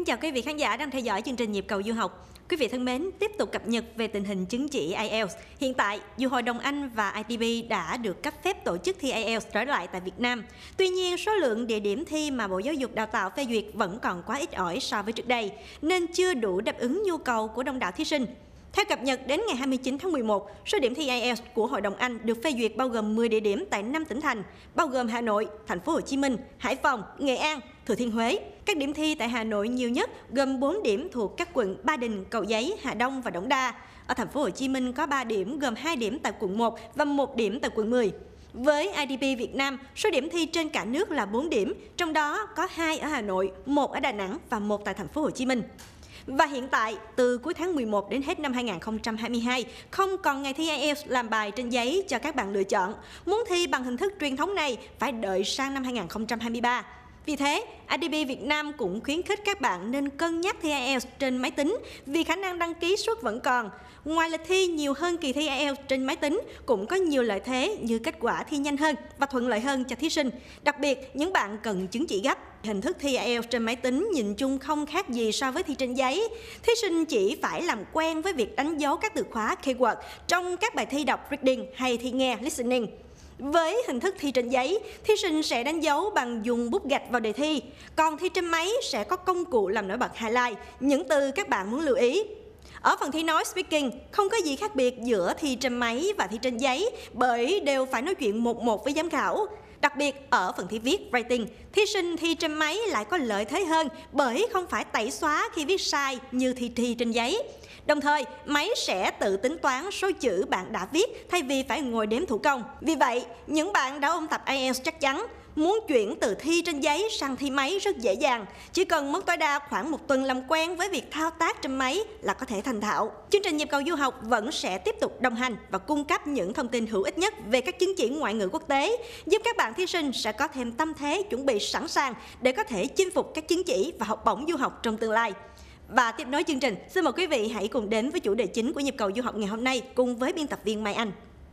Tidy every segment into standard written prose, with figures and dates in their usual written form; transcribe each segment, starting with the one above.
Kính chào quý vị khán giả đang theo dõi chương trình Nhịp cầu du học. Quý vị thân mến, tiếp tục cập nhật về tình hình chứng chỉ IELTS. Hiện tại, dù Hội đồng Anh và ITB đã được cấp phép tổ chức thi IELTS trở lại tại Việt Nam. Tuy nhiên, số lượng địa điểm thi mà Bộ Giáo dục Đào tạo phê duyệt vẫn còn quá ít ỏi so với trước đây, nên chưa đủ đáp ứng nhu cầu của đông đảo thí sinh. Theo cập nhật đến ngày 29 tháng 11, số điểm thi IELTS của Hội đồng Anh được phê duyệt bao gồm 10 địa điểm tại 5 tỉnh thành, bao gồm Hà Nội, Thành phố Hồ Chí Minh, Hải Phòng, Nghệ An, Thừa Thiên Huế. Các điểm thi tại Hà Nội nhiều nhất gồm 4 điểm thuộc các quận Ba Đình, Cầu Giấy, Hà Đông và Đống Đa. Ở Thành phố Hồ Chí Minh có 3 điểm gồm 2 điểm tại quận 1 và 1 điểm tại quận 10. Với IDP Việt Nam, số điểm thi trên cả nước là 4 điểm, trong đó có 2 ở Hà Nội, 1 ở Đà Nẵng và 1 tại Thành phố Hồ Chí Minh. Và hiện tại, từ cuối tháng 11 đến hết năm 2022, không còn ngày thi IELTS làm bài trên giấy cho các bạn lựa chọn. Muốn thi bằng hình thức truyền thống này phải đợi sang năm 2023. Vì thế, IDP Việt Nam cũng khuyến khích các bạn nên cân nhắc thi IELTS trên máy tính vì khả năng đăng ký suất vẫn còn. Ngoài lịch thi nhiều hơn kỳ thi IELTS trên máy tính, cũng có nhiều lợi thế như kết quả thi nhanh hơn và thuận lợi hơn cho thí sinh. Đặc biệt, những bạn cần chứng chỉ gấp. Hình thức thi IELTS trên máy tính nhìn chung không khác gì so với thi trên giấy. Thí sinh chỉ phải làm quen với việc đánh dấu các từ khóa keyword trong các bài thi đọc reading hay thi nghe listening. Với hình thức thi trên giấy, thí sinh sẽ đánh dấu bằng dùng bút gạch vào đề thi. Còn thi trên máy sẽ có công cụ làm nổi bật highlight, những từ các bạn muốn lưu ý. Ở phần thi nói speaking, không có gì khác biệt giữa thi trên máy và thi trên giấy bởi đều phải nói chuyện 1-1 với giám khảo. Đặc biệt, ở phần thi viết writing, thí sinh thi trên máy lại có lợi thế hơn bởi không phải tẩy xóa khi viết sai như thi trên giấy. Đồng thời, máy sẽ tự tính toán số chữ bạn đã viết thay vì phải ngồi đếm thủ công. Vì vậy, những bạn đã ôn tập IELTS chắc chắn muốn chuyển từ thi trên giấy sang thi máy rất dễ dàng. Chỉ cần mất tối đa khoảng 1 tuần làm quen với việc thao tác trên máy là có thể thành thạo. Chương trình Nhịp cầu du học vẫn sẽ tiếp tục đồng hành và cung cấp những thông tin hữu ích nhất về các chứng chỉ ngoại ngữ quốc tế, giúp các bạn thí sinh sẽ có thêm tâm thế chuẩn bị sẵn sàng để có thể chinh phục các chứng chỉ và học bổng du học trong tương lai. Và tiếp nối chương trình, xin mời quý vị hãy cùng đến với chủ đề chính của Nhịp cầu du học ngày hôm nay cùng với biên tập viên Mai Anh.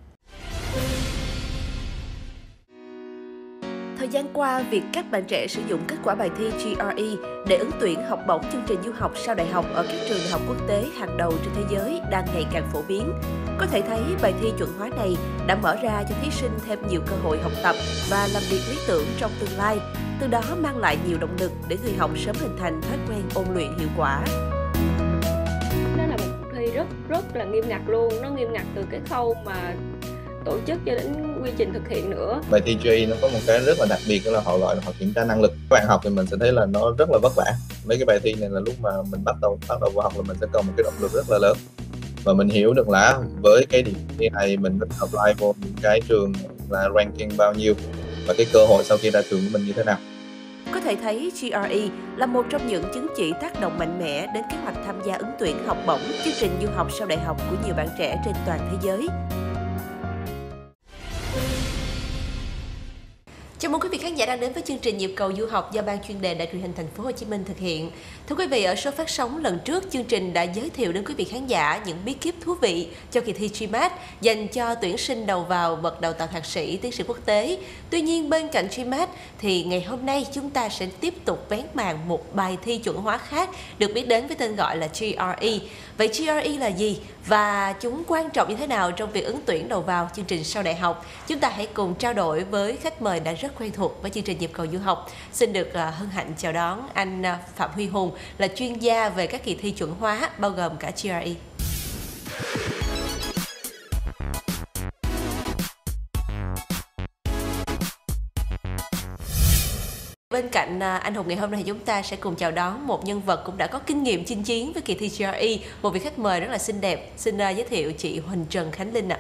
Thời gian qua, việc các bạn trẻ sử dụng kết quả bài thi GRE để ứng tuyển học bổng chương trình du học sau đại học ở các trường đại học quốc tế hàng đầu trên thế giới đang ngày càng phổ biến. Có thể thấy bài thi chuẩn hóa này đã mở ra cho thí sinh thêm nhiều cơ hội học tập và làm việc lý tưởng trong tương lai, từ đó mang lại nhiều động lực để người học sớm hình thành thói quen ôn luyện hiệu quả. Đó là một cuộc thi rất là nghiêm ngặt luôn, nó nghiêm ngặt từ cái khâu mà tổ chức cho đến quy trình thực hiện nữa. Bài thi GRE nó có một cái rất là đặc biệt, đó là họ gọi là họ kiểm tra năng lực. Các bạn học thì mình sẽ thấy là nó rất là vất vả. Mấy cái bài thi này là lúc mà mình bắt đầu vào học là mình sẽ cần một cái động lực rất là lớn. Và mình hiểu được là với cái điểm thi này mình có thể apply vô những cái trường là ranking bao nhiêu và cái cơ hội sau khi ra trường của mình như thế nào. Có thể thấy GRE là một trong những chứng chỉ tác động mạnh mẽ đến kế hoạch tham gia ứng tuyển học bổng chương trình du học sau đại học của nhiều bạn trẻ trên toàn thế giới. Chào mừng quý vị khán giả đang đến với chương trình Nhịp cầu du học do Ban chuyên đề Đài truyền hình Thành phố Hồ Chí Minh thực hiện. Thưa quý vị, ở số phát sóng lần trước, chương trình đã giới thiệu đến quý vị khán giả những bí kíp thú vị cho kỳ thi GMAT dành cho tuyển sinh đầu vào bậc đào tạo thạc sĩ, tiến sĩ quốc tế. Tuy nhiên, bên cạnh GMAT thì ngày hôm nay chúng ta sẽ tiếp tục vén màn một bài thi chuẩn hóa khác được biết đến với tên gọi là GRE. Vậy GRE là gì và chúng quan trọng như thế nào trong việc ứng tuyển đầu vào chương trình sau đại học? Chúng ta hãy cùng trao đổi với khách mời đã rất quen thuộc với chương trình Nhịp cầu du học. Xin được hân hạnh chào đón anh Phạm Huy Hùng, là chuyên gia về các kỳ thi chuẩn hóa bao gồm cả GRE. Bên cạnh anh Hùng, ngày hôm nay chúng ta sẽ cùng chào đón một nhân vật cũng đã có kinh nghiệm chinh chiến với kỳ thi GRE, một vị khách mời rất là xinh đẹp. Xin giới thiệu chị Huỳnh Trần Khánh Linh ạ.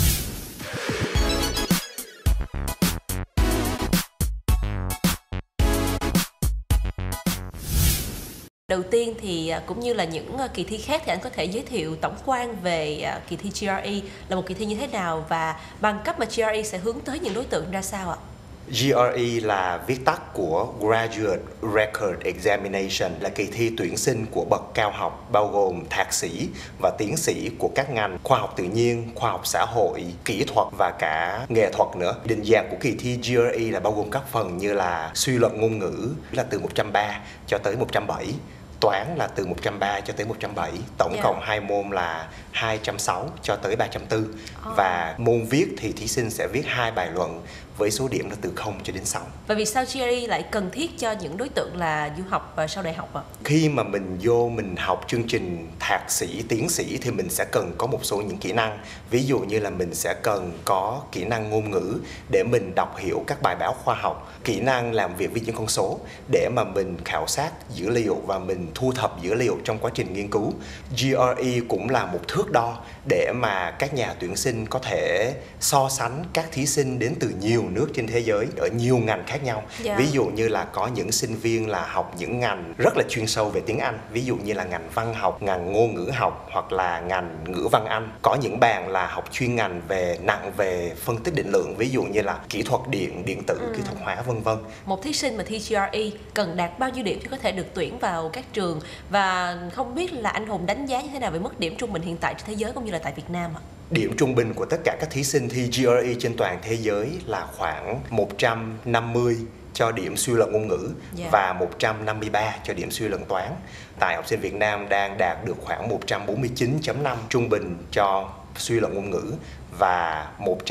Đầu tiên thì cũng như là những kỳ thi khác thì anh có thể giới thiệu tổng quan về kỳ thi GRE là một kỳ thi như thế nào và bằng cấp mà GRE sẽ hướng tới những đối tượng ra sao ạ? GRE là viết tắt của Graduate Record Examination, là kỳ thi tuyển sinh của bậc cao học bao gồm thạc sĩ và tiến sĩ của các ngành khoa học tự nhiên, khoa học xã hội, kỹ thuật và cả nghệ thuật nữa. Định dạng của kỳ thi GRE là bao gồm các phần như là suy luận ngôn ngữ là từ 130 cho tới 170. toán là từ 130 cho tới 170, tổng cộng 2 môn là 260 cho tới 340. Và môn viết thì thí sinh sẽ viết 2 bài luận với số điểm là từ 0 cho đến 6. Và vì sao GRE lại cần thiết cho những đối tượng là du học và sau đại học ạ? Khi mà mình học chương trình thạc sĩ, tiến sĩ thì mình sẽ cần có một số những kỹ năng. Ví dụ như là mình sẽ cần có kỹ năng ngôn ngữ để mình đọc hiểu các bài báo khoa học, kỹ năng làm việc với những con số để mà mình khảo sát dữ liệu và mình thu thập dữ liệu trong quá trình nghiên cứu. GRE cũng là một thước đo để mà các nhà tuyển sinh có thể so sánh các thí sinh đến từ nhiều nước trên thế giới ở nhiều ngành khác nhau. Ví dụ như là có những sinh viên là học những ngành rất là chuyên sâu về tiếng Anh, ví dụ như là ngành văn học, ngành ngôn ngữ học hoặc là ngành ngữ văn Anh. Có những bạn là học chuyên ngành nặng về phân tích định lượng, ví dụ như là kỹ thuật điện, điện tử, kỹ thuật hóa vân vân. Một thí sinh mà thi GRE cần đạt bao nhiêu điểm thì có thể được tuyển vào các trường, và không biết là anh Hùng đánh giá như thế nào về mức điểm trung bình hiện tại trên thế giới cũng như là tại Việt Nam ạ? Điểm trung bình của tất cả các thí sinh thi GRE trên toàn thế giới là khoảng 150 cho điểm suy luận ngôn ngữ và 153 cho điểm suy luận toán. Tại học sinh Việt Nam đang đạt được khoảng 149.5 trung bình cho suy luận ngôn ngữ và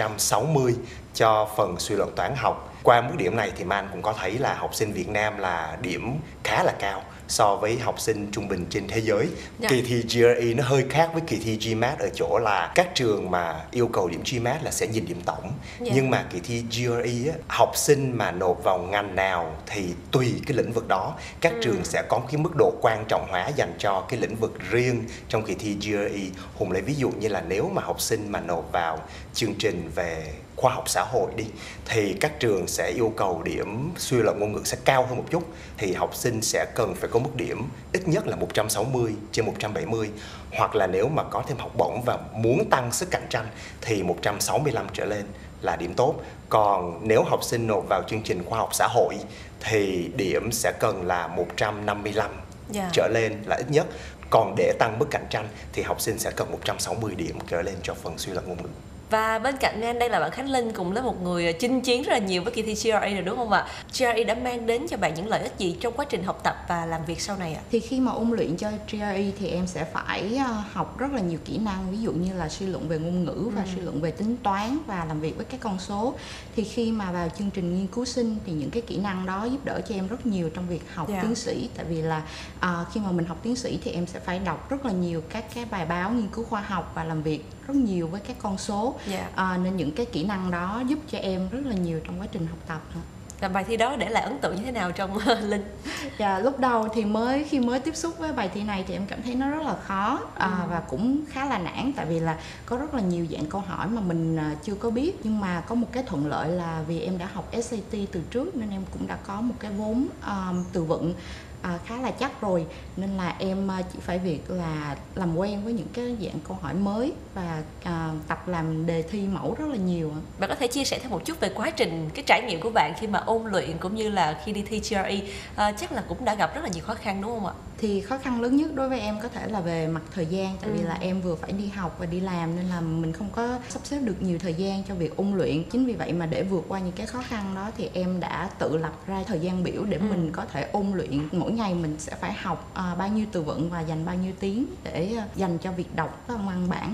160 cho phần suy luận toán học. Qua mức điểm này thì Man cũng có thấy là học sinh Việt Nam là điểm khá là cao so với học sinh trung bình trên thế giới. Kỳ thi GRE nó hơi khác với kỳ thi GMAT ở chỗ là các trường mà yêu cầu điểm GMAT là sẽ nhìn điểm tổng. Nhưng mà kỳ thi GRE học sinh mà nộp vào ngành nào thì tùy cái lĩnh vực đó, các trường sẽ có cái mức độ quan trọng hóa dành cho cái lĩnh vực riêng trong kỳ thi GRE. Hùng lấy ví dụ như là nếu mà học sinh mà nộp vào chương trình về khoa học xã hội đi thì các trường sẽ yêu cầu điểm suy luận ngôn ngữ sẽ cao hơn một chút, thì học sinh sẽ cần phải có mức điểm ít nhất là 160 trên 170, hoặc là nếu mà có thêm học bổng và muốn tăng sức cạnh tranh thì 165 trở lên là điểm tốt. Còn nếu học sinh nộp vào chương trình khoa học xã hội thì điểm sẽ cần là 155 trở lên là ít nhất. Còn để tăng mức cạnh tranh thì học sinh sẽ cần 160 điểm trở lên cho phần suy luận ngôn ngữ. Và bên cạnh anh đây là bạn Khánh Linh, cũng là một người chinh chiến rất là nhiều với kỳ thi GRE này, đúng không ạ? GRE đã mang đến cho bạn những lợi ích gì trong quá trình học tập và làm việc sau này ạ? Thì khi mà ôn luyện cho GRE thì em sẽ phải học rất là nhiều kỹ năng, ví dụ như là suy luận về ngôn ngữ và suy luận về tính toán và làm việc với các con số. Thì khi mà vào chương trình nghiên cứu sinh thì những cái kỹ năng đó giúp đỡ cho em rất nhiều trong việc học tiến sĩ. Tại vì là khi mà mình học tiến sĩ thì em sẽ phải đọc rất là nhiều các cái bài báo nghiên cứu khoa học và làm việc rất nhiều với các con số. Nên những cái kỹ năng đó giúp cho em rất là nhiều trong quá trình học tập. Và bài thi đó để lại ấn tượng như thế nào trong Linh? Lúc đầu thì khi mới tiếp xúc với bài thi này thì em cảm thấy nó rất là khó và cũng khá là nản, tại vì là có rất là nhiều dạng câu hỏi mà mình chưa có biết. Nhưng mà có một cái thuận lợi là vì em đã học SAT từ trước nên em cũng đã có một cái vốn từ vựng khá là chắc rồi, nên là em chỉ phải việc là làm quen với những cái dạng câu hỏi mới và tập làm đề thi mẫu rất là nhiều. Bạn có thể chia sẻ thêm một chút về quá trình, cái trải nghiệm của bạn khi mà ôn luyện cũng như là khi đi thi GRE? Chắc là cũng đã gặp rất là nhiều khó khăn đúng không ạ? Thì khó khăn lớn nhất đối với em có thể là về mặt thời gian, tại vì là em vừa phải đi học và đi làm nên là mình không có sắp xếp được nhiều thời gian cho việc ôn luyện. Chính vì vậy mà để vượt qua những cái khó khăn đó thì em đã tự lập ra thời gian biểu để mình có thể ôn luyện. Mỗi ngày mình sẽ phải học bao nhiêu từ vựng và dành bao nhiêu tiếng để dành cho việc đọc các văn bản.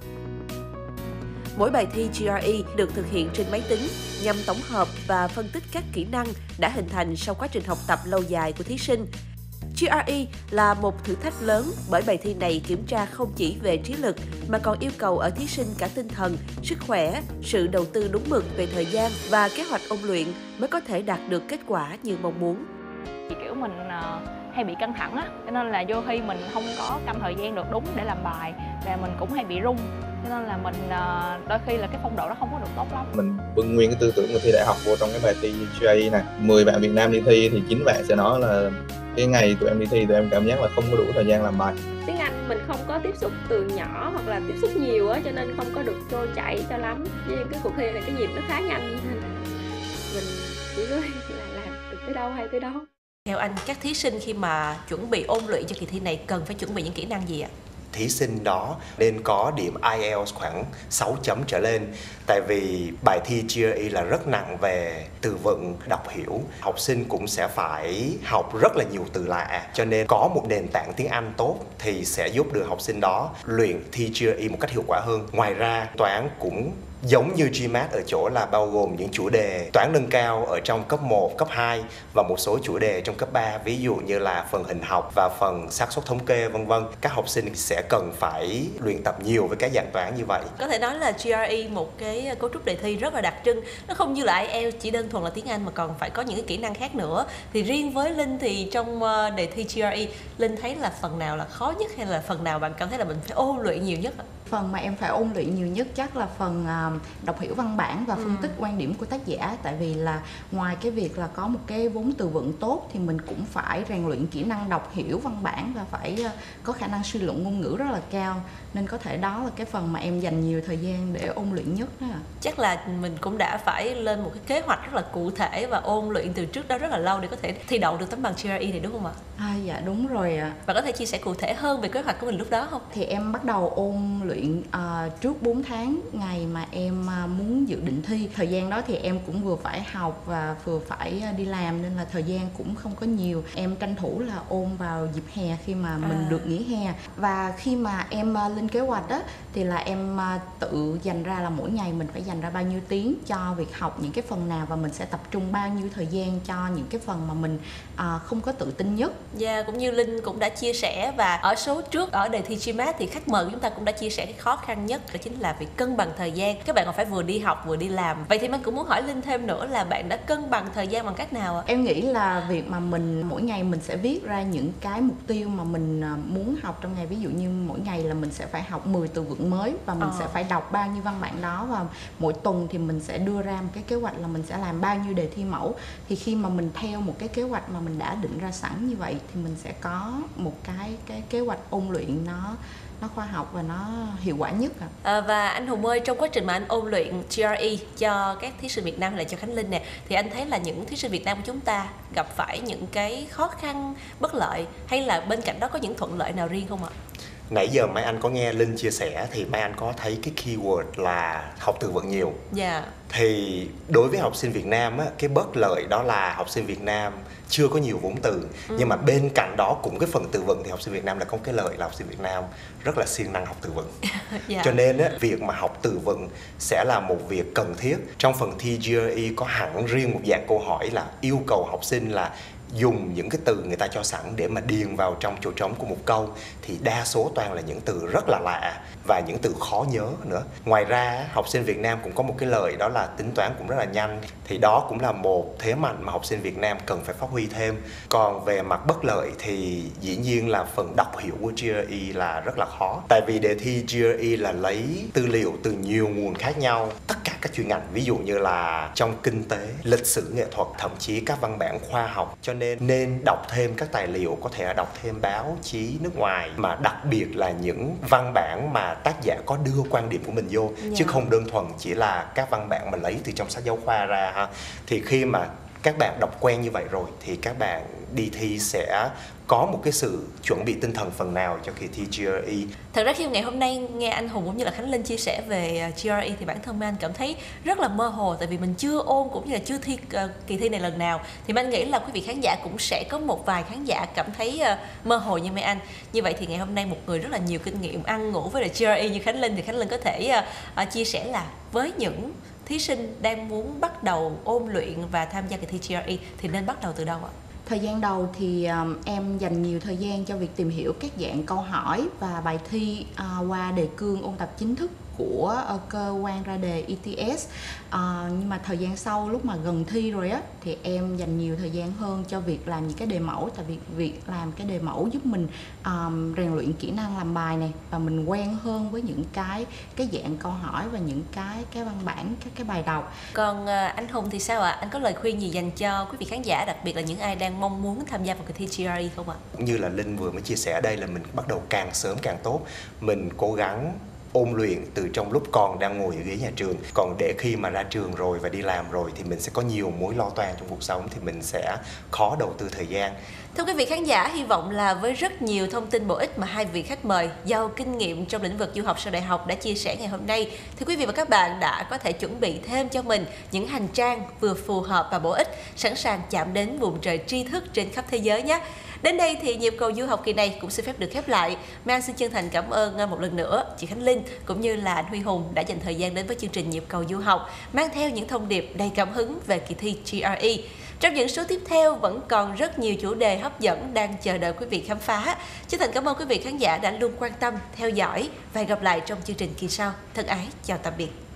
Mỗi bài thi GRE được thực hiện trên máy tính nhằm tổng hợp và phân tích các kỹ năng đã hình thành sau quá trình học tập lâu dài của thí sinh. GRE là một thử thách lớn bởi bài thi này kiểm tra không chỉ về trí lực mà còn yêu cầu ở thí sinh cả tinh thần, sức khỏe, sự đầu tư đúng mực về thời gian và kế hoạch ôn luyện mới có thể đạt được kết quả như mong muốn. Kiểu mình hay bị căng thẳng á, cho nên là vô khi mình không có canh thời gian được đúng để làm bài và mình cũng hay bị run, cho nên là mình đôi khi là cái phong độ nó không có được tốt lắm. Mình bưng nguyên cái tư tưởng của thi đại học vô trong cái bài thi GRE này. 10 bạn Việt Nam đi thi thì 9 bạn sẽ nói là cái ngày tụi em đi thi tụi em cảm giác là không có đủ thời gian làm bài. Tiếng Anh mình không có tiếp xúc từ nhỏ hoặc là tiếp xúc nhiều á, cho nên không có được trôi chảy cho lắm. Với cái cuộc thi này cái nhịp nó khá nhanh nên mình chỉ có là làm được tới đâu hay tới đó. Theo anh, các thí sinh khi mà chuẩn bị ôn luyện cho kỳ thi này cần phải chuẩn bị những kỹ năng gì ạ? thí sinh đó nên có điểm IELTS khoảng 6 chấm trở lên. Tại vì bài thi GRE là rất nặng về từ vựng, đọc hiểu. Học sinh cũng sẽ phải học rất là nhiều từ lạ, cho nên có một nền tảng tiếng Anh tốt thì sẽ giúp được học sinh đó luyện thi GRE một cách hiệu quả hơn. Ngoài ra, toán cũng giống như GMAT ở chỗ là bao gồm những chủ đề toán nâng cao ở trong cấp 1, cấp 2 và một số chủ đề trong cấp 3, ví dụ như là phần hình học và phần xác suất thống kê vân vân. Các học sinh sẽ cần phải luyện tập nhiều với các dạng toán như vậy. Có thể nói là GRE một cái cấu trúc đề thi rất là đặc trưng. Nó không như là IELTS chỉ đơn thuần là tiếng Anh mà còn phải có những cái kỹ năng khác nữa. Thì riêng với Linh thì trong đề thi GRE, Linh thấy là phần nào là khó nhất hay là phần nào bạn cảm thấy là mình phải ôn luyện nhiều nhất ạ? Phần mà em phải ôn luyện nhiều nhất chắc là phần đọc hiểu văn bản và phân tích quan điểm của tác giả. Tại vì là ngoài cái việc là có một cái vốn từ vựng tốt thì mình cũng phải rèn luyện kỹ năng đọc hiểu văn bản và phải có khả năng suy luận ngôn ngữ rất là cao. Nên có thể đó là cái phần mà em dành nhiều thời gian để ôn luyện nhất đó. Chắc là mình cũng đã phải lên một cái kế hoạch rất là cụ thể và ôn luyện từ trước đó rất là lâu để có thể thi đậu được tấm bằng GRE này, đúng không ạ? Dạ đúng rồi ạ. Và có thể chia sẻ cụ thể hơn về kế hoạch của mình lúc đó không? Thì em bắt đầu ôn luyện trước 4 tháng ngày mà em muốn dự định thi. Thời gian đó thì em cũng vừa phải học và vừa phải đi làm nên là thời gian cũng không có nhiều. Em tranh thủ là ôn vào dịp hè khi mà mình được nghỉ hè. Và khi mà em lên kế hoạch á thì là em tự dành ra là mỗi ngày mình phải dành ra bao nhiêu tiếng cho việc học những cái phần nào và mình sẽ tập trung bao nhiêu thời gian cho những cái phần mà mình không có tự tin nhất. Dạ, cũng như Linh cũng đã chia sẻ và ở số trước ở đề thi GMAT thì khách mời của chúng ta cũng đã chia sẻ cái khó khăn nhất đó chính là việc cân bằng thời gian. Các bạn còn phải vừa đi học vừa đi làm. Vậy thì mình cũng muốn hỏi Linh thêm nữa là bạn đã cân bằng thời gian bằng cách nào ạ? Em nghĩ là việc mà mình mỗi ngày mình sẽ viết ra những cái mục tiêu mà mình muốn học trong ngày. Ví dụ như mỗi ngày là mình sẽ phải học 10 từ vựng mới và mình sẽ phải đọc bao nhiêu văn bản đó, và mỗi tuần thì mình sẽ đưa ra một cái kế hoạch là mình sẽ làm bao nhiêu đề thi mẫu. Thì khi mà mình theo một cái kế hoạch mà mình đã định ra sẵn như vậy thì mình sẽ có một cái kế hoạch ôn luyện nó khoa học và nó hiệu quả nhất. Và anh Hùng ơi, trong quá trình mà anh ôn luyện GRE cho các thí sinh Việt Nam hay là cho Khánh Linh nè, thì anh thấy là những thí sinh Việt Nam của chúng ta gặp phải những cái khó khăn, bất lợi hay là bên cạnh đó có những thuận lợi nào riêng không ạ? Nãy giờ Mai Anh có nghe Linh chia sẻ thì Mai Anh có thấy cái keyword là học từ vựng nhiều. Dạ. Thì đối với học sinh Việt Nam á, cái bất lợi đó là học sinh Việt Nam chưa có nhiều vốn từ. Nhưng mà bên cạnh đó cũng cái phần từ vựng thì học sinh Việt Nam là có cái lợi là học sinh Việt Nam rất là siêng năng học từ vựng. Dạ. Cho nên á, việc mà học từ vựng sẽ là một việc cần thiết. Trong phần thi GRE có hẳn riêng một dạng câu hỏi là yêu cầu học sinh là dùng những cái từ người ta cho sẵn để mà điền vào trong chỗ trống của một câu, thì đa số toàn là những từ rất là lạ và những từ khó nhớ nữa. Ngoài ra học sinh Việt Nam cũng có một cái lợi đó là tính toán cũng rất là nhanh, thì đó cũng là một thế mạnh mà học sinh Việt Nam cần phải phát huy thêm. Còn về mặt bất lợi thì dĩ nhiên là phần đọc hiểu của GRE là rất là khó, tại vì đề thi GRE là lấy tư liệu từ nhiều nguồn khác nhau, tất cả các chuyên ngành, ví dụ như là trong kinh tế, lịch sử nghệ thuật, thậm chí các văn bản khoa học. Cho nên đọc thêm các tài liệu, có thể là đọc thêm báo chí nước ngoài, mà đặc biệt là những văn bản mà tác giả có đưa quan điểm của mình vô, chứ không đơn thuần chỉ là các văn bản mà lấy từ trong sách giáo khoa ra ha. Thì khi mà các bạn đọc quen như vậy rồi thì các bạn đi thi sẽ có một cái sự chuẩn bị tinh thần phần nào cho kỳ thi GRE. Thật ra khi ngày hôm nay nghe anh Hùng cũng như là Khánh Linh chia sẻ về GRE thì bản thân Mai Anh cảm thấy rất là mơ hồ, tại vì mình chưa ôn cũng như là chưa thi kỳ thi này lần nào. Thì Mai Anh nghĩ là quý vị khán giả cũng sẽ có một vài khán giả cảm thấy mơ hồ như Mai Anh. Như vậy thì ngày hôm nay một người rất là nhiều kinh nghiệm ăn ngủ với GRE như Khánh Linh thì Khánh Linh có thể chia sẻ là với những thí sinh đang muốn bắt đầu ôn luyện và tham gia kỳ thi GRE thì nên bắt đầu từ đâu ạ? Thời gian đầu thì em dành nhiều thời gian cho việc tìm hiểu các dạng câu hỏi và bài thi qua đề cương ôn tập chính thức của cơ quan ra đề ETS. Nhưng mà thời gian sau lúc mà gần thi rồi á thì em dành nhiều thời gian hơn cho việc làm những cái đề mẫu, tại vì việc làm cái đề mẫu giúp mình rèn luyện kỹ năng làm bài này và mình quen hơn với những cái dạng câu hỏi và những cái văn bản, các cái bài đọc. Còn anh Hùng thì sao ạ? Anh có lời khuyên gì dành cho quý vị khán giả, đặc biệt là những ai đang mong muốn tham gia vào kỳ thi GRE không ạ? Cũng như là Linh vừa mới chia sẻ đây, là mình bắt đầu càng sớm càng tốt. Mình cố gắng ôn luyện từ trong lúc còn đang ngồi ở ghế nhà trường. Còn để khi mà ra trường rồi và đi làm rồi thì mình sẽ có nhiều mối lo toan trong cuộc sống, thì mình sẽ khó đầu tư thời gian. Thưa quý vị khán giả, hy vọng là với rất nhiều thông tin bổ ích mà hai vị khách mời giàu kinh nghiệm trong lĩnh vực du học sau đại học đã chia sẻ ngày hôm nay, thì quý vị và các bạn đã có thể chuẩn bị thêm cho mình những hành trang vừa phù hợp và bổ ích, sẵn sàng chạm đến vùng trời tri thức trên khắp thế giới nhé. Đến đây thì nhịp cầu du học kỳ này cũng xin phép được khép lại. Mang xin chân thành cảm ơn một lần nữa chị Khánh Linh cũng như là anh Huy Hùng đã dành thời gian đến với chương trình nhịp cầu du học, mang theo những thông điệp đầy cảm hứng về kỳ thi GRE. Trong những số tiếp theo vẫn còn rất nhiều chủ đề hấp dẫn đang chờ đợi quý vị khám phá. Chân thành cảm ơn quý vị khán giả đã luôn quan tâm, theo dõi và hẹn gặp lại trong chương trình kỳ sau. Thân ái, chào tạm biệt.